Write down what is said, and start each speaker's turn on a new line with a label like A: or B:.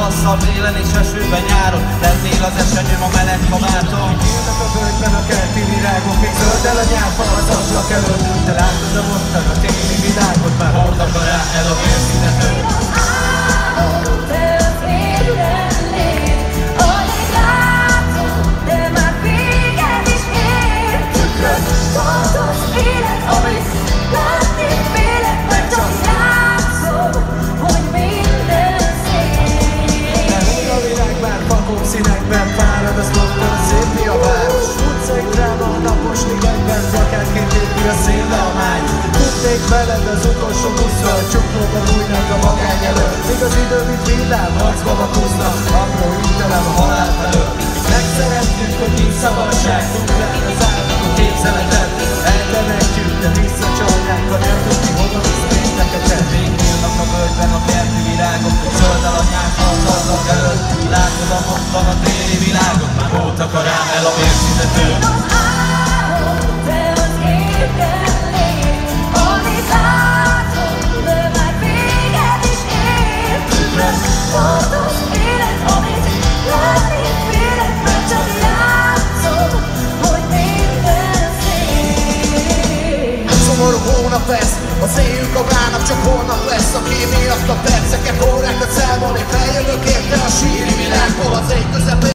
A: tavasszal, télen és esőben, nyáron. Lennél az esenyőm a meleg kabátom.
B: Nyílnak a völgyben a kerti virágok, még zöld el a nyárfa az ablak előtt. Te látod a mostan a téli világot, már
A: Hordok a rá el a vérszínetőt.
B: Színekben fárad az mondta szép mi a város. Utcai dráma a napos ligekben, plakátként épi a szél le a mány. Futnék veled az utolsó busszal, csuklóban újnak a magány előtt. Míg az idő, mint villám, harcba vakoznak, apró intelem a halál felől. Megszerettük, hogy nincs szabadság, tudnánk az állnak a képzeletet. Eltemetjük, de visszacsalnánk, ha nem tudni, hova visz péntek a csend.
A: Még nyílnak a völgyben a kerti virágok, zöld el a nyárfa az ablak előtt. Látod a mostan a téli világot, már voltak a rám el a vérszínetőt.
B: Szomorú hónap lesz, az éjjük a bánat, csak holnap lesz. Aki miatt a perceket, órákat számolni, feljövök érte a síri világból, az ég közepén.